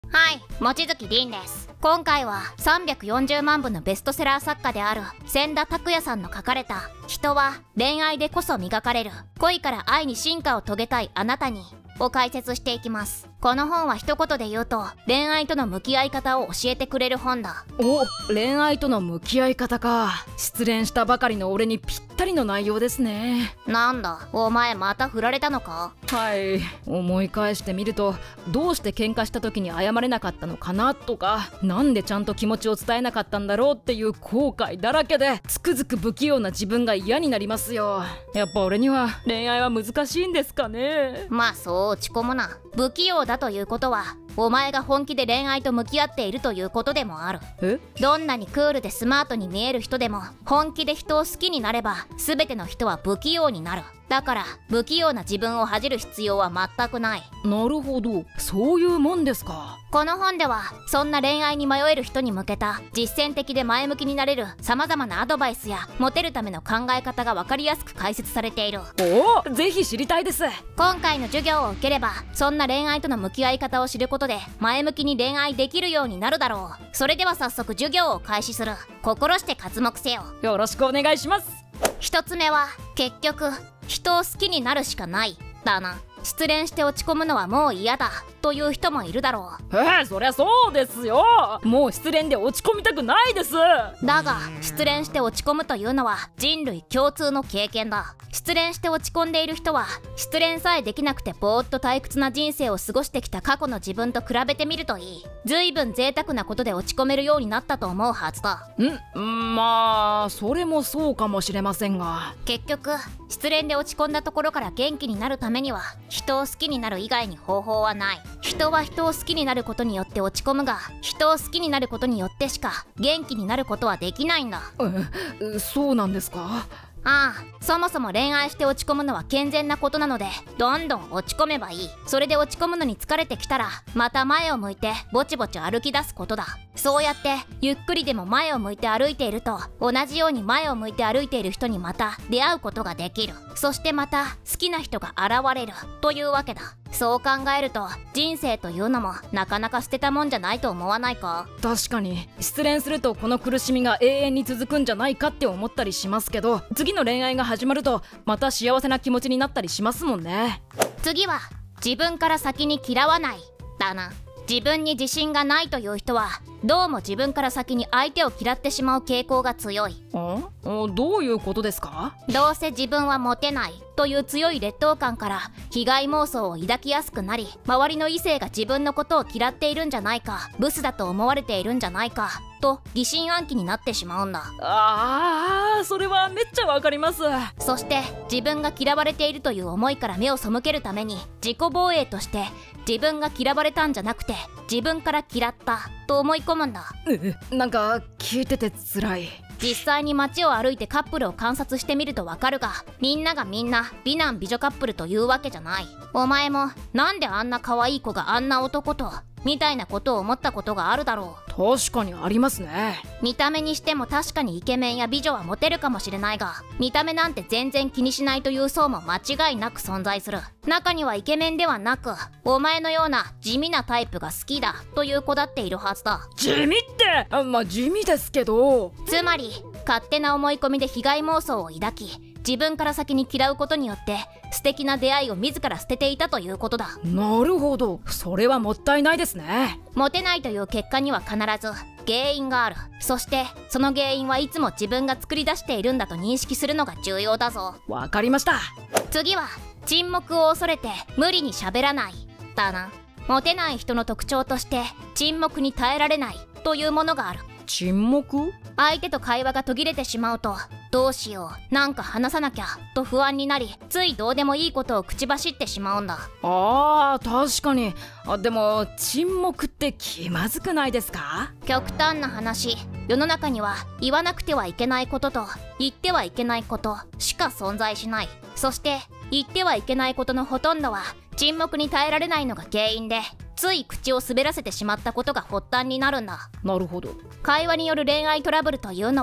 はい、望月凛です。今回は340万部のベストセラー作家である千田拓也さんの書かれた「人は恋愛でこそ磨かれる恋から愛に進化を遂げたいあなたに」を解説していきます。この本は一言で言うと恋愛との向き合い方を教えてくれる本だ。 お、恋愛との向き合い方か。失恋したばかりの俺にぴったりの内容ですね。 なんだ、お前また振られたのか？ はい、思い返してみると、どうして喧嘩した時に謝れなかったのかなとか、なんでちゃんと気持ちを伝えなかったんだろうっていう後悔だらけで、つくづく不器用な自分が嫌になりますよ。やっぱ俺には恋愛は難しいんですかね。 まあそう落ち込むな。不器用だということはお前が本気で恋愛と向き合っているということでもある。どんなにクールでスマートに見える人でも本気で人を好きになれば全ての人は不器用になる。だから不器用な自分を恥じる必要は全くない。 なるほど、そういうもんですか。 この本ではそんな恋愛に迷える人に向けた実践的で前向きになれる様々なアドバイスやモテるための考え方が分かりやすく解説されている。 おお、ぜひ知りたいです。 今回の授業を受ければそんな恋愛との向き合い方を知ることで前向きに恋愛できるようになるだろう。それでは早速授業を開始する。心して刮目せよ。 よろしくお願いします。 一つ目は結局人を好きになるしかないだな。失恋して落ち込むのはもう嫌だという人もいるだろう。 そりゃそうですよ。もう失恋で落ち込みたくないです。 だが失恋して落ち込むというのは人類共通の経験だ。失恋して落ち込んでいる人は失恋さえできなくてぼーっと退屈な人生を過ごしてきた過去の自分と比べてみるといい。随分贅沢なことで落ち込めるようになったと思うはずだ。 まあそれもそうかもしれませんが、 結局失恋で落ち込んだところから元気になるためには人を好きになる以外に方法はない。人は人を好きになることによって落ち込むが、人を好きになることによってしか元気になることはできないんだ。 そうなんですか？ ああ、そもそも恋愛して落ち込むのは健全なことなのでどんどん落ち込めばいい。それで落ち込むのに疲れてきたらまた前を向いてぼちぼち歩き出すことだ。そうやってゆっくりでも前を向いて歩いていると同じように前を向いて歩いている人にまた出会うことができる。そしてまた好きな人が現れるというわけだ。そう考えると人生というのもなかなか捨てたもんじゃないと思わないか？ 確かに失恋するとこの苦しみが永遠に続くんじゃないかって思ったりしますけど、次の恋愛が始まるとまた幸せな気持ちになったりしますもんね。 次は自分から先に嫌わないだな。自分に自信がないという人はどうも自分から先に相手を嫌ってしまう傾向が強い。 どういうことですか？ どうせ自分はモテないという強い劣等感から被害妄想を抱きやすくなり、周りの異性が自分のことを嫌っているんじゃないか、ブスだと思われているんじゃないかと疑心暗鬼になってしまうんだ。 それはめっちゃわかります。 そして自分が嫌われているという思いから目を背けるために自己防衛として自分が嫌われたんじゃなくて自分から嫌ったと思い込むんだ。 なんか聞いてて辛い。 実際に街を歩いてカップルを観察してみるとわかるが、みんながみんな美男美女カップルというわけじゃない。お前もなんであんな可愛い子があんな男とみたいなことを思ったことがあるだろう。 確かにありますね。 見た目にしても確かにイケメンや美女はモテるかもしれないが、見た目なんて全然気にしないという層も間違いなく存在する。中にはイケメンではなくお前のような地味なタイプが好きだという子だっているはずだ。 地味ってまあ地味ですけど、 つまり勝手な思い込みで被害妄想を抱き自分から先に嫌うことによって素敵な出会いを自ら捨てていたということだ。 なるほど、それはもったいないですね。 モテないという結果には必ず原因がある。そしてその原因はいつも自分が作り出しているんだと認識するのが重要だぞ。 わかりました。 次は沈黙を恐れて無理に喋らないだな。モテない人の特徴として沈黙に耐えられないというものがある。 沈黙？ 相手と会話が途切れてしまうとどうしよう、なんか話さなきゃと不安になり、ついどうでもいいことを口走ってしまうんだ。 確かに。でも沈黙って気まずくないですか？ 極端な話、世の中には言わなくてはいけないことと言ってはいけないことしか存在しない。そして言ってはいけないことのほとんどは沈黙に耐えられないのが原因で、つい口を滑らせてしまったことが発端になるんだ。 なるほど。 会話による恋愛トラブルというのは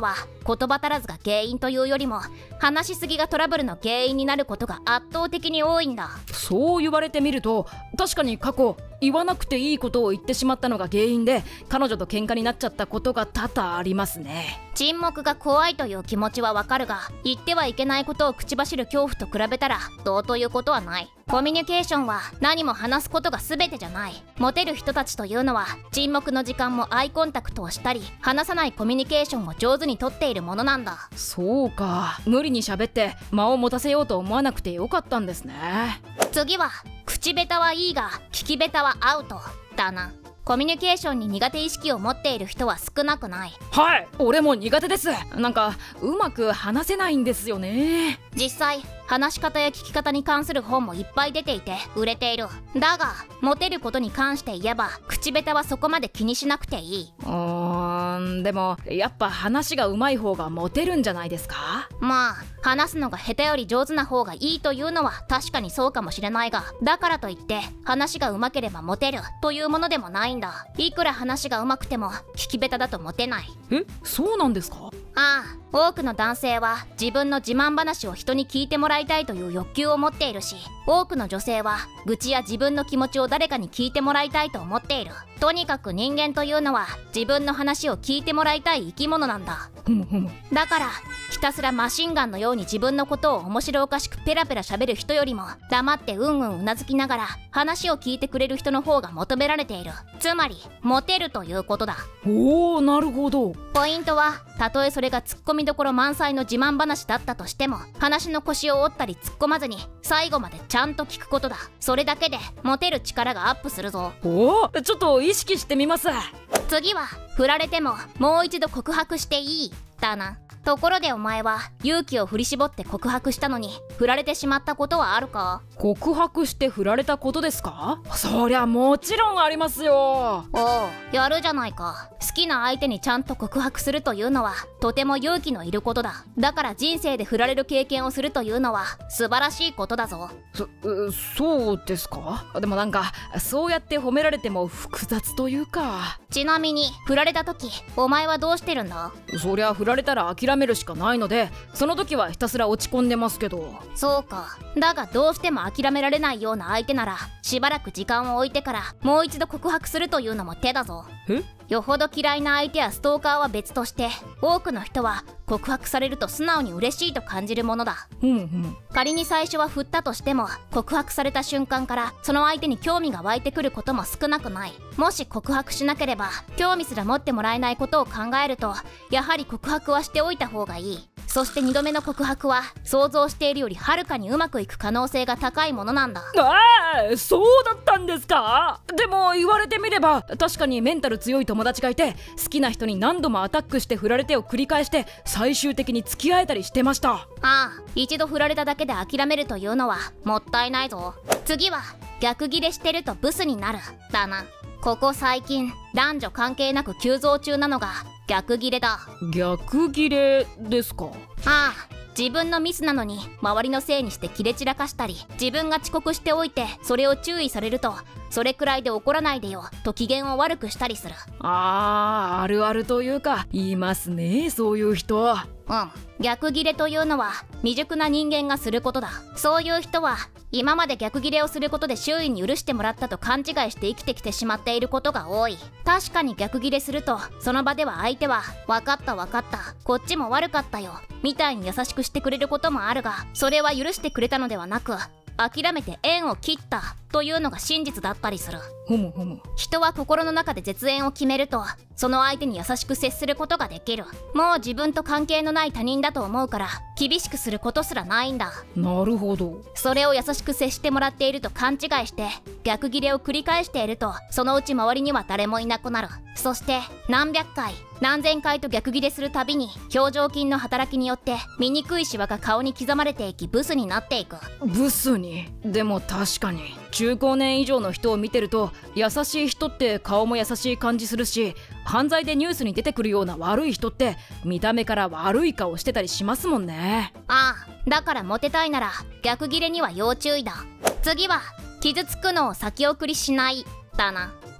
言葉足らずが原因というよりも、話しすぎがトラブルの原因になることが圧倒的に多いんだ。 そう言われてみると確かに過去言わなくていいことを言ってしまったのが原因で彼女と喧嘩になっちゃったことが多々ありますね。 沈黙が怖いという気持ちはわかるが、言ってはいけないことを口走る恐怖と比べたらどうということはない。コミュニケーションは何も話すことが全てじゃない。モテる人たちというのは沈黙の時間もアイコンタクトをしたり、話さないコミュニケーションを上手にとっているものなんだ。 そうか、無理に喋って間を持たせようと思わなくてよかったんですね。 次は口下手はいいが聞き下手はアウトだな。コミュニケーションに苦手意識を持っている人は少なくない。 はい、俺も苦手です。なんかうまく話せないんですよね。 実際話し方や聞き方に関する本もいっぱい出ていて売れている。だがモテることに関して言えば口下手はそこまで気にしなくていい。 でもやっぱ話が上手い方がモテるんじゃないですか。 まあ話すのが下手より上手な方がいいというのは確かにそうかもしれないが、だからといって話が上手ければモテるというものでもないんだ。いくら話が上手くても聞き下手だとモテない。 そうなんですか。 ああ、多くの男性は自分の自慢話を人に聞いてもらいたいという欲求を持っているし、多くの女性は愚痴や自分の気持ちを誰かに聞いてもらいたいと思っている。とにかく人間というのは自分の話を聞いてもらいたい生き物なんだ。だからひたすらマシンガンのように自分のことを面白おかしくペラペラ喋る人よりも、黙ってうんうんうなずきながら話を聞いてくれる人の方が求められている。つまりモテるということだ。 おお、なるほど。 ポイントは、たとえそれがツッコミどころ満載の自慢話だったとしても、話の腰を折ったり突っ込まずに最後までちゃんと聞くことだ。それだけでモテる力がアップするぞ。 おお、ちょっと意識してみます。 次は振られてももう一度告白していいだな。ところでお前は勇気を振り絞って告白したのに振られてしまったことはあるか？ 告白して振られたことですか？そりゃもちろんありますよ。 おう、やるじゃないか。好きな相手にちゃんと告白するというのはとても勇気のいることだ。だから人生で振られる経験をするというのは素晴らしいことだぞ。 そうですか？でもなんかそうやって褒められても複雑というか。 ちなみに振られた時お前はどうしてるんだ？ そりゃ振られたら諦めるしかないので、その時はひたすら落ち込んでますけど。 そうか。だがどうしても諦められないような相手ならしばらく時間を置いてからもう一度告白するというのも手だぞ。よほど嫌いな相手やストーカーは別として、多くの人は告白されると素直に嬉しいと感じるものだ。仮に最初は振ったとしても、告白された瞬間からその相手に興味が湧いてくることも少なくない。もし告白しなければ興味すら持ってもらえないことを考えると、やはり告白はしておいた方がいい。そして2度目の告白は想像しているよりはるかにうまくいく可能性が高いものなんだ。 そうだったんですか？でも言われてみれば確かにメンタル強い友達がいて、好きな人に何度もアタックして振られてを繰り返して最終的に付き合えたりしてました。 ああ、一度振られただけで諦めるというのはもったいないぞ。次は逆ギレしてるとブスになるだな。ここ最近男女関係なく急増中なのが逆ギレだ。 逆ギレですか？ ああ、自分のミスなのに周りのせいにしてキレ散らかしたり、自分が遅刻しておいてそれを注意されると、それくらいで怒らないでよと機嫌を悪くしたりする。 あるあるというか言いますね、そういう人。 逆ギレというのは未熟な人間がすることだ。そういう人は今まで逆ギレをすることで周囲に許してもらったと勘違いして生きてきてしまっていることが多い。確かに逆ギレするとその場では相手は分かった分かった、こっちも悪かったよみたいに優しくしてくれることもあるが、それは許してくれたのではなく、諦めて縁を切ったというのが真実だったりする。人は心の中で絶縁を決めると、その相手に優しく接することができる。もう自分と関係のない他人だと思うから厳しくすることすらないんだ。 なるほど。 それを優しく接してもらっていると勘違いして逆ギレを繰り返していると、そのうち周りには誰もいなくなる。そして何百回何千回と逆ギレするたびに表情筋の働きによって醜いシワが顔に刻まれていき、ブスになっていく。 ブスに？でも確かに中高年以上の人を見てると、優しい人って顔も優しい感じするし、犯罪でニュースに出てくるような悪い人って見た目から悪い顔してたりしますもんね。 ああ、だからモテたいなら逆ギレには要注意だ。次は傷つくのを先送りしないだな。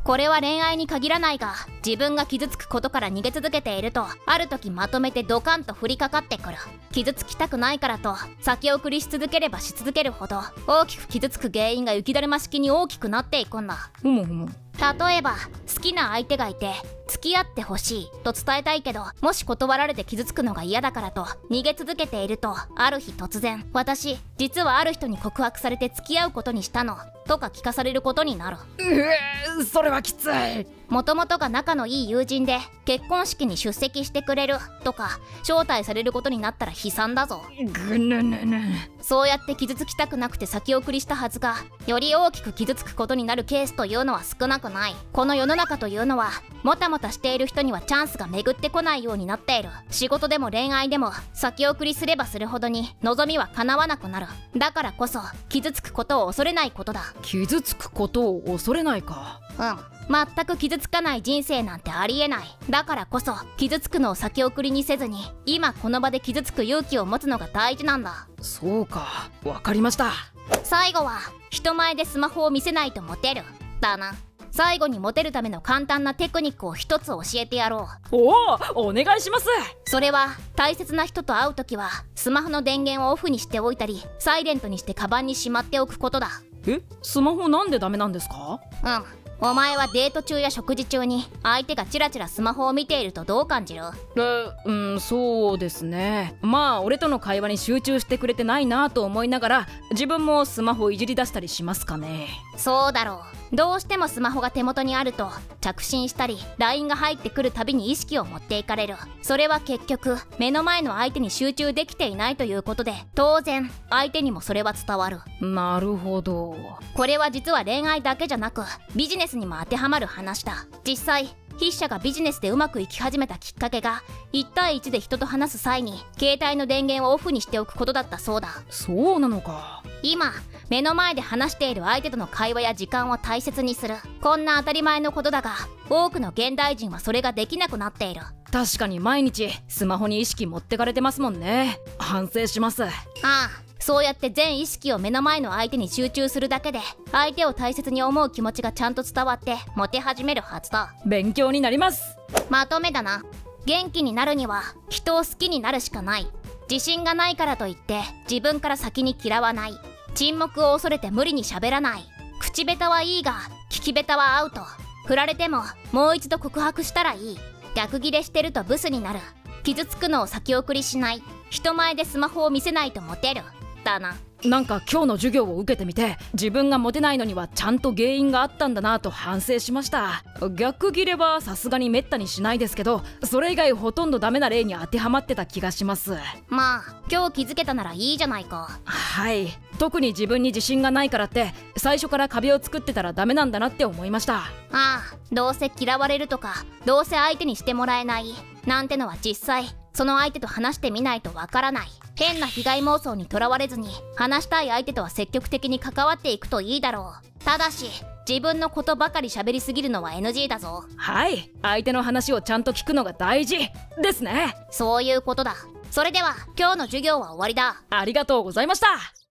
これは恋愛に限らないが、自分が傷つくことから逃げ続けていると、ある時まとめてドカンと降りかかってくる。傷つきたくないからと先送りし続ければし続けるほど、大きく傷つく原因が雪だるま式に大きくなっていくんだ。例えば好きな相手がいて付き合ってほしいと伝えたいけど、もし断られて傷つくのが嫌だからと逃げ続けていると、ある日突然「私実はある人に告白されて付き合うことにしたの」とか聞かされることになる。 それはきつい。 もともとが仲のいい友人で結婚式に出席してくれるとか招待されることになったら悲惨だぞ。そうやって傷つきたくなくて先送りしたはずが、より大きく傷つくことになるケースというのは少なくない。この世の中というのは、もたもたしている人にはチャンスが巡ってこないようになっている。仕事でも恋愛でも先送りすればするほどに望みは叶わなくなる。だからこそ傷つくことを恐れないことだ。 傷つくことを恐れないか。 全く傷つかない人生なんてありえない。だからこそ傷つくのを先送りにせずに、今この場で傷つく勇気を持つのが大事なんだ。 そうか、わかりました。 最後は人前でスマホを見せないとモテるだな。最後にモテるための簡単なテクニックを一つ教えてやろう。 お願いします。 それは大切な人と会うときはスマホの電源をオフにしておいたり、サイレントにしてカバンにしまっておくことだ。 スマホなんでダメなんですか？ お前はデート中や食事中に相手がチラチラスマホを見ているとどう感じる？ そうですね。まあ俺との会話に集中してくれてないなと思いながら、自分もスマホいじり出したりしますかね。 そうだろう。どうしてもスマホが手元にあると着信したり LINE が入ってくるたびに意識を持っていかれる。それは結局目の前の相手に集中できていないということで、当然相手にもそれは伝わる。 なるほど。 これは実は恋愛だけじゃなくビジネスにも当てはまる話だ。実際筆者がビジネスでうまくいき始めたきっかけが、1対1で人と話す際に携帯の電源をオフにしておくことだったそうだ。 そうなのか。 今目の前で話している相手との会話や時間を大切にする。こんな当たり前のことだが、多くの現代人はそれができなくなっている。 確かに毎日スマホに意識持ってかれてますもんね。反省します。 そうやって全意識を目の前の相手に集中するだけで、相手を大切に思う気持ちがちゃんと伝わってモテ始めるはずだ。 勉強になります。 まとめだな。元気になるには人を好きになるしかない。自信がないからといって自分から先に嫌わない。沈黙を恐れて無理に喋らない。口下手はいいが聞き下手はアウト。振られてももう一度告白したらいい。逆ギレしてるとブスになる。傷つくのを先送りしない。人前でスマホを見せないとモテるだな。 なんか今日の授業を受けてみて、自分がモテないのにはちゃんと原因があったんだなと反省しました。逆ギレはさすがにめったにしないですけど、それ以外ほとんどダメな例に当てはまってた気がします。 まあ今日気づけたならいいじゃないか。 はい。特に自分に自信がないからって最初から壁を作ってたらダメなんだなって思いました。 どうせ嫌われるとか、どうせ相手にしてもらえないなんてのは実際その相手と話してみないとわからない。変な被害妄想にとらわれずに、話したい相手とは積極的に関わっていくといいだろう。ただし自分のことばかり喋りすぎるのは NG だぞ。 はい。相手の話をちゃんと聞くのが大事ですね。 そういうことだ。それでは今日の授業は終わりだ。 ありがとうございました。